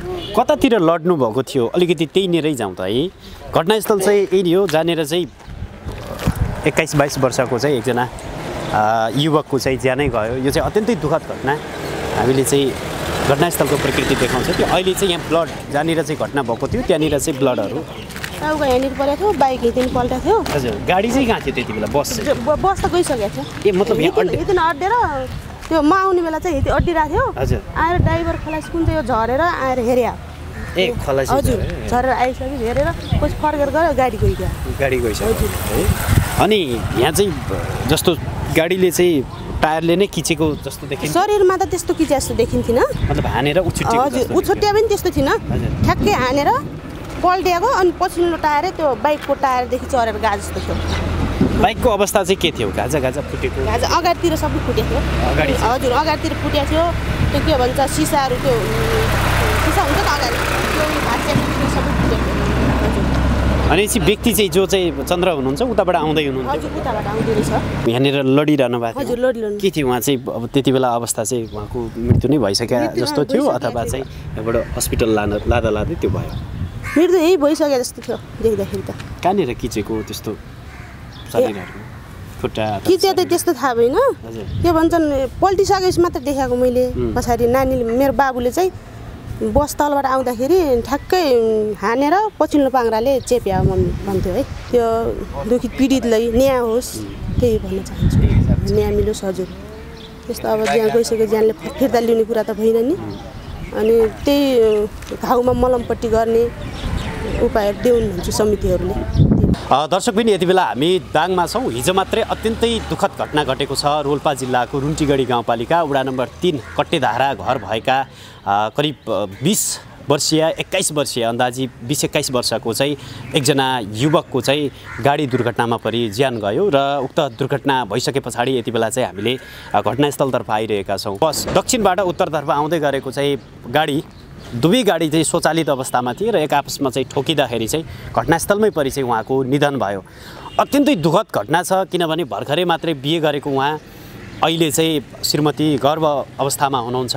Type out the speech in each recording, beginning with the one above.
कतातिर लड्नु भएको थियो अलिकति त्यहीनेरै जाउँ त है। घटनास्थल चाहिँ यही हो जहाँनिर चाहिँ 21-22 वर्षको चाहिँ एकजना युवकको चाहिँ ज्यानै गयो। यो चाहिँ अत्यन्तै दुःखद घटना। हामीले चाहिँ घटनास्थलको प्रकृति देखाउँछ कि अहिले चाहिँ यहाँ ब्लड जहाँनिर चाहिँ घटना भएको थियो त्यहाँनिर चाहिँ ब्लडहरू टाउको यहाँनिर परेको थियो, बाइक यतिन पल्टेको थियो। हजुर, गाडी चाहिँ कहाँ थियो त्यति बेला? बस बस त गइसकेको थियो। ए मतलब यहाँ यतिन अड्डेर त्यो म आउने बेला चाहिँ यति अड्डिरहेको थियो। हजुर, आएर ड्राइभर खलासी कुन चाहिँ झरेर आएर हेऱ्यो। ए खलासी हजुर, झरेर आइसक्यो, हेरेर पछि फर्केर गयो, गाडी गइगयो। गाडी गइसक्यो है। अनि यहाँ चाहिँ जस्तो गाडीले चाहिँ टायरले नै खिचेको जस्तो देखिन्छ। शरीरमा त त्यस्तो खिचे जस्तो देखिन्थेन, मतलब हानेर उछुट्टिएको। हजुर, उछुट्टिया पनि त्यस्तो थिएन, ठ्याक्कै हानेर पल्टिएको। अनि पछिल्लो टायरै त्यो बाइकको टायरदेखि चढेर गए जस्तो थियो। बाइकको अवस्था चाहिँ के थियो? गाजा फुटेको? गाजा अगाडितिर सबै फुटेको थियो। अगाडि हजुर, अगाडितिर फुटेको थियो। त्यो के भन्छ सिसाहरू, त्यो सिसा हुन्छ त अगाडि, त्यो भाँचिएको सबै फुटेको थियो। अनि चाहिँ व्यक्ति चाहिँ जो चाहिँ चन्द्र हुनुहुन्छ उताबाट आउँदै हुनुहुन्छ? हजुर, उताबाट आउँदै रहेछ। यहाँनिर लडिरहनु भएको थियो? हजुर, लडिरहनु। के थियो उहाँ चाहिँ? अब त्यति बेला अवस्था चाहिँ उहाँको मृत्यु नै भइसक्यो जस्तो थियो अथवा चाहिँ यहाँबाट हस्पिटल लाँदै त्यो भयो? मृत्यु यही भइसक्यो जस्तो थियो देख्दाखेरि त। कहाँनिर खिचेको त्यस्तो शरीरहरू खुट्टा खिचे त त्यस्तो थाहा भएन। के भन्छन् पल्टिसकेपछि मात्र देखाएको मैले। पछाडि नानीले, मेरो बाबुले चाहिँ बस तलबाट आउँदाखेरि ठ्याक्कै हानेर पछिल्लो पाङ्राले चेप्या मम्मी भन्थ्यो है। त्यो दुखित पीडितलाई न्याय होस् त्यही भन्न चाहन्छु। न्याय मिलोस्। हजुर, त्यस्तो अब ज्यान गइसक्यो, ज्यानले फिर्ता लिने कुरा त भएन नि। अनि त्यही घाउमा मलमपट्टि गर्ने उपाय देउन् भन्छु समितिहरूले। दर्शकबिन, यति बेला हामी दाङमा छौँ। हिजो मात्रै अत्यन्तै दुःखद घटना घटेको छ। रोल्पा जिल्लाको रुन्टीगढी गाउँपालिका वडा नम्बर 3 कट्टेधारा घर भएका करिब 20 वर्षीय 21 वर्षीय अन्दाजी 20-21 वर्षको चाहिँ एकजना युवकको चाहिँ गाडी दुर्घटनामा परि ज्यान गयो। र उक्त दुर्घटना भइसके पछाडि यति बेला चाहिँ हामीले घटनास्थलतर्फ आइरहेका छौँ। बस दक्षिणबाट उत्तरतर्फ आउँदै गरेको चाहिँ गाडी, दुवै गाडी चाहिँ स्वचालित अवस्थामा थिए र एक आपसमा चाहिँ ठोकिँदाखेरि चाहिँ घटनास्थलमै परि चाहिँ उहाँको निधन भयो। अत्यन्तै दुःखद घटना छ, किनभने भर्खरै मात्रै बिहे गरेको उहाँ अहिले चाहिँ श्रीमती गर्भ अवस्थामा हुनुहुन्छ।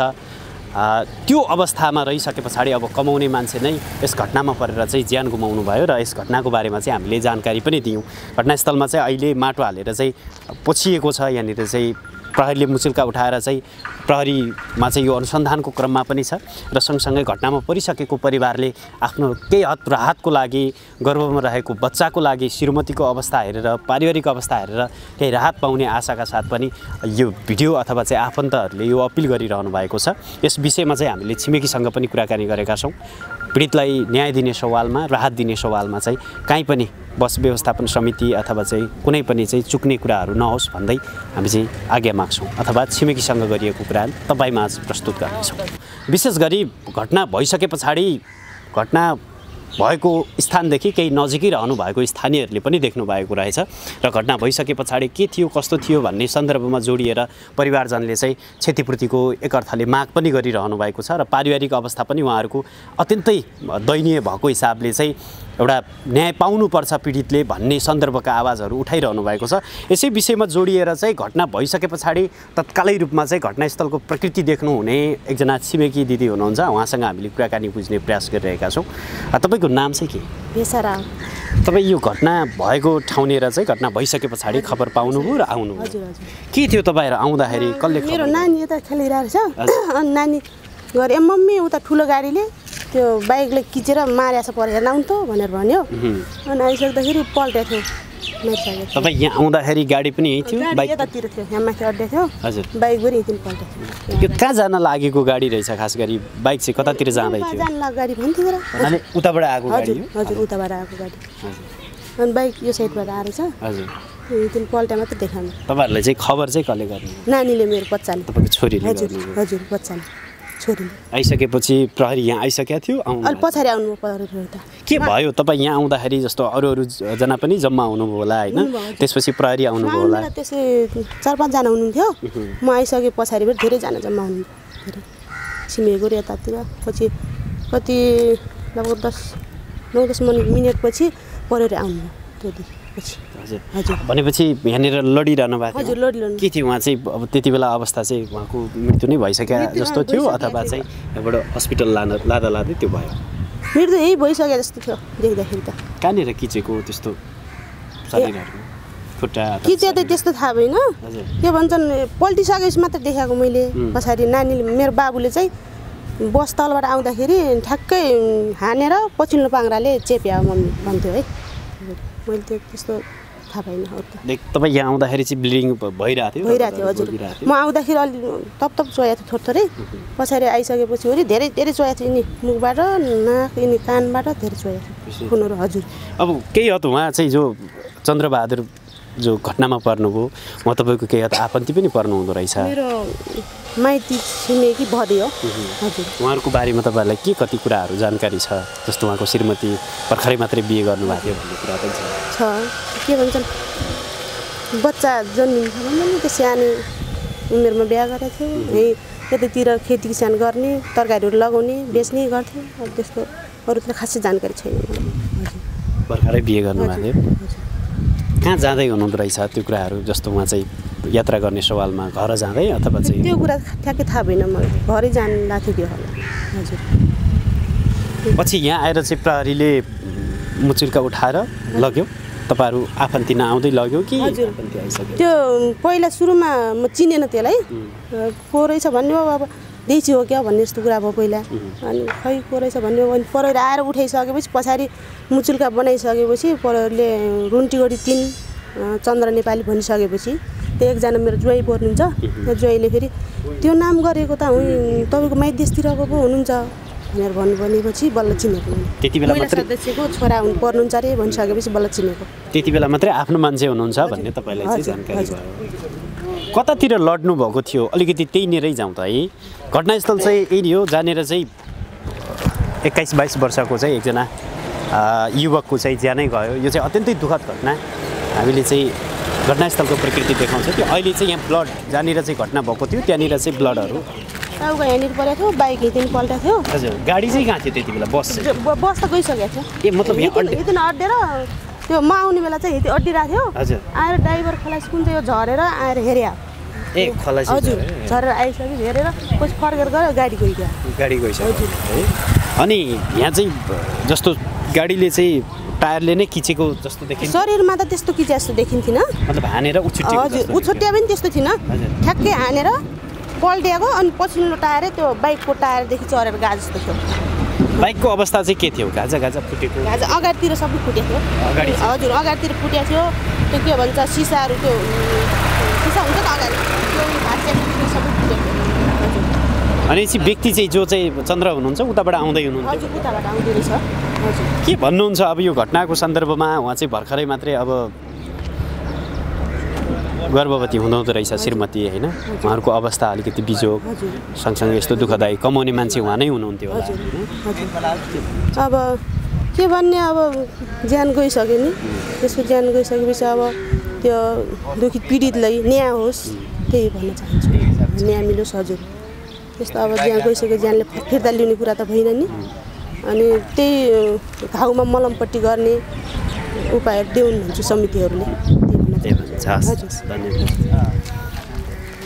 त्यो अवस्थामा रहिसके पछाडि अब कमाउने मान्छे नै यस घटनामा परेर चाहिँ ज्यान गुमाउनु भयो। र यस घटनाको बारेमा चाहिँ हामीले जानकारी पनि दियौँ। घटनास्थलमा चाहिँ अहिले माटो हालेर चाहिँ पोछिएको छ। यहाँनिर चाहिँ प्रहरीले मुचुल्का उठाएर चाहिँ प्रहरीमा चाहिँ यो अनुसन्धानको क्रममा पनि छ। र सँगसँगै घटनामा परिसकेको परिवारले आफ्नो केही हद राहतको लागि, गर्भमा रहेको बच्चाको लागि श्रीमतीको अवस्था हेरेर, पारिवारिक अवस्था हेरेर केही राहत पाउने आशाका साथ पनि यो भिडियो अथवा चाहिँ आफन्तहरूले यो अपिल गरिरहनु भएको छ। यस विषयमा चाहिँ हामीले छिमेकीसँग पनि कुराकानी गरेका छौँ। पीडितलाई न्याय दिने सवालमा, राहत दिने सवालमा चाहिँ काहीँ पनि बस व्यवस्थापन समिति अथवा चाहिँ कुनै पनि चाहिँ चुक्ने कुराहरू नहोस् भन्दै हामी चाहिँ आज्ञा माग्छौँ अथवा छिमेकीसँग गरिएको कुरा तपाईँमा आज प्रस्तुत गर्नेछौँ। विशेष गरी घटना भइसके पछाडि घटना भएको स्थानदेखि केही नजिकै रहनु भएको स्थानीयहरूले पनि देख्नु भएको रहेछ। र घटना भइसके पछाडि के थियो कस्तो थियो भन्ने सन्दर्भमा जोडिएर परिवारजनले चाहिँ क्षतिपूर्तिको एक अर्थले माग पनि गरिरहनु भएको छ। र पारिवारिक अवस्था पनि उहाँहरूको अत्यन्तै दयनीय भएको हिसाबले चाहिँ एउटा न्याय पाउनुपर्छ पीडितले भन्ने सन्दर्भका आवाजहरू उठाइरहनु भएको छ। यसै विषयमा जोडिएर चाहिँ घटना भइसके पछाडि तत्कालै रूपमा चाहिँ घटनास्थलको प्रकृति देख्नुहुने एकजना छिमेकी दिदी हुनुहुन्छ। उहाँसँग हामीले कुराकानी बुझ्ने प्रयास गरिरहेका छौँ। तपाईँको नाम चाहिँ के? भेषारा। तपाईँ यो घटना भएको ठाउँनिर चाहिँ घटना भइसके पछाडि खबर पाउनुभयो र आउनुभयो? हजुर हजुर। के थियो तपाईँहरू आउँदाखेरि? कसले? मेरो नानी यता खेलिरहेको छ। अनि नानी गरे मम्मी उता ठुलो गाडीले त्यो बाइकले खिचेर मारेछ परेर आउनु त भनेर भन्यो। अनि आइसक्दाखेरि पल्टेको थियो। तपाईँ यहाँ आउँदाखेरि गाडी पनि यही थियो? बाइक यतातिर थियो, यहाँ माथि अड्डे थियो। हजुर, बाइक पनि यति पल्टेको थियो। यो कहाँ जान लागेको गाडी रहेछ? खास गरी बाइक चाहिँ कतातिर जाँदै थियो? जान लाग्यो गाडी भन्थ्यो र। अनि उताबाट आएको गाडी? हजुर, उताबाट आएको गाडी। अनि बाइक यो साइडबाट आएछ। हजुर, यति पल्टे मात्रै देखाउनु। तपाईँहरूले चाहिँ खबर चाहिँ कसले गर्ने? नानीले, मेरो बच्चाले। तपाईँको छोरीले? हजुर हजुर, बच्चाले, छोरीले। आइसकेपछि प्रहरी यहाँ आइसकेको थियो? अलि पछाडि आउनु पर्यो त। के भयो? तपाईँ यहाँ आउँदाखेरि जस्तो अरू जना पनि जम्मा हुनुभयो होला होइन? त्यसपछि प्रहरी आउनुभयो होला? त्यसै 4-5 जना हुनुहुन्थ्यो। म आइसके पछाडि पनि धेरैजना जम्मा हुनुहुन्थ्यो। छिमेकीहरू यतातिर। पछि कति लगभग 9-10 मिनटपछि प्रहरी आउनु त्यो पछि। हजुर हजुर भनेपछि यहाँनिर लडिरहनु भएको हजुर थियो लडिरहनु के थियो उहाँ चाहिँ अब त्यति बेला अवस्था चाहिँ उहाँको मृत्यु नै भइसक्यो जस्तो थियो अथवा चाहिँ यहाँबाट हस्पिटल लाँदा लाँदै त्यो भयो मृत्यु यही भइसक्यो जस्तो थियो देख्दाखेरि त कहाँनिर किचेको त्यस्तो शरीरहरू खुट्टा किचे त त्यस्तो थाहा भएन हजुर के भन्छन् पल्टिसकेपछि मात्र देखाएको मैले पछाडि नानीले मेरो बाबुले चाहिँ बस तलबाट आउँदाखेरि ठ्याक्कै हानेर पछिल्लो पाङ्राले चेप्या मम्मी भन्थ्यो है मैले त्यो त्यस्तो थाहा पाइनँ अरू त तपाईँ यहाँ आउँदाखेरि चाहिँ ब्लिडिङ भइरहेको थियो हजुर म आउँदाखेरि अलि तप चोयाएको थियो थोरै पछाडि आइसकेपछि वरि धेरै धेरै चोयाएको थियो यिनी मुखबाट नाक यिनी कानबाट धेरै चोयाएको थियो खुनहरू हजुर अब केही हद उहाँ चाहिँ जो चन्द्रबहादुर जो घटनामा पर्नुभयो उहाँ तपाईँको केही हद आफन्ती पनि पर्नु हुँदो रहेछ मेरो माइती छिमेकी भदे हो हजुर उहाँहरूको बारेमा तपाईँहरूलाई के कति कुराहरू जानकारी छ जस्तो उहाँको श्रीमती भर्खरै मात्रै बिहे गर्नुभएको थियो भन्ने कुरा पनि छ के भन्छन् बच्चा जन्मिन्छ भने त्यो सानो उमेरमा बिहा गरेको थियो यही यतातिर खेती किसान गर्ने तरकारीहरू लगाउने बेच्ने गर्थ्यो अब त्यस्तो अरू त खासै जानकारी छैन भर्खरै बिहे गर्नुभएको थियो कहाँ जाँदै हुनुहुँदो रहेछ त्यो कुराहरू जस्तो उहाँ चाहिँ यात्रा गर्ने सवालमा घर जाँदै अथवा चाहिँ त्यो कुरा ठ्याक्कै थाहा भएन मलाई घरै जानु लाग्थ्यो त्यो होला हजुर पछि यहाँ आएर चाहिँ प्रहरीले मुचुल्का उठाएर लग्यो तपाईँहरू आफन्ती नआउँदै लग्यो कि आफन्ती आइसक्यो त्यो पहिला सुरुमा म चिनेन त्यसलाई को रहेछ भन्ने हो अब देसी हो क्या भन्ने जस्तो कुरा भयो पहिला अनि खै को रहेछ भन्ने हो अनि प्रहरी आएर उठाइसकेपछि पछाडि मुचुल्का बनाइसकेपछि प्रहरीले रुन्टीगढी 3 चन्द्र नेपाली भनिसकेपछि त्यो एकजना मेरो ज्वाइँ पर्नुहुन्छ त्यो ज्वाइँले फेरि त्यो नाम गरेको त तपाईँको माइत देशतिरको पो हुनुहुन्छ भनेर भन्नुभनेपछि बल्ल चिनेको त्यति बेला मात्रै सदस्यको छोरा हुनु पर्नुहुन्छ अरे भनिसकेपछि बल्ल चिनेको त्यति बेला मात्रै आफ्नो मान्छे हुनुहुन्छ भन्ने तपाईँलाई चाहिँ जानकारी भयो कतातिर लड्नु भएको थियो अलिकति त्यहीँनिरै जाउँ त है घटनास्थल चाहिँ यही हो जहाँनिर चाहिँ 21-22 वर्षको चाहिँ एकजना युवकको चाहिँ ज्यानै गयो यो चाहिँ अत्यन्तै दुःखद घटना हामीले चाहिँ घटनास्थलको प्रकृति देखाउँछ त्यो अहिले चाहिँ यहाँ ब्लड जहाँनिर चाहिँ घटना भएको थियो त्यहाँनिर चाहिँ ब्लडहरू टाउको यहाँनिर परेको थियो बाइक यति पल्टेको थियो हजुर गाडी चाहिँ कहाँ थियो त्यति बेला बस बस त गइसकेको थियो ए मतलब यहाँ यति अड्डेर त्यो म आउने बेला चाहिँ यति अड्डिरहेको थियो हजुर आएर ड्राइभर खलास कुन चाहिँ यो झरेर आएर हेऱ्यो ए खलास हजुर झरेर आइसक्यो हेरेर पछि फर्केर गयो गाडी गइगयो गाडी गइसक्यो है अनि यहाँ चाहिँ जस्तो गाडीले चाहिँ टायरले नै खिचेको जस्तो देखिन्छ शरीरमा त त्यस्तो किचे जस्तो देखिन्थेन मतलब हानेर उछुट्टिएको हजुर उछुट्टिया पनि त्यस्तो थिएन ठ्याक्कै हानेर पल्टिएको अनि पछिल्लो टायरै त्यो बाइकको टायरदेखि चढेर गए जस्तो थियो बाइकको अवस्था चाहिँ के थियो गाजा फुटेको गाजा अगाडितिर सबै फुटेको थियो अगाडि हजुर अगाडितिर फुटेको थियो त्यो के भन्छ सिसाहरू त्यो सिसा हुन्छ त अगाडि त्यो भाँचिएको सबै फुटेको थियो अनि चाहिँ व्यक्ति चाहिँ जो चाहिँ चन्द्र हुनुहुन्छ उताबाट आउँदै हुनुहुन्छ हजुर उताबाट आउँदै रहेछ हजुर के भन्नुहुन्छ अब यो घटनाको सन्दर्भमा उहाँ चाहिँ भर्खरै मात्रै अब गर्भवती हुनुहुँदो रहेछ श्रीमती होइन उहाँहरूको अवस्था अलिकति बिजोग सँगसँगै यस्तो दुःखदायी कमाउने मान्छे उहाँ नै हुनुहुन्थ्यो होला अब के भन्ने अब ज्यान गइसक्यो नि त्यसको ज्यान गइसकेपछि अब त्यो दुखित पीडितलाई न्याय होस् त्यही भन्न चाहन्छु न्याय मिलोस् हजुर त्यस्तो अब ज्यान गइसक्यो ज्यानले फिर्ता लिने कुरा त भएन नि अनि त्यही घाउमा मलमपट्टि गर्ने उपायहरू देउन् भन्छु समितिहरूले धन्यवाद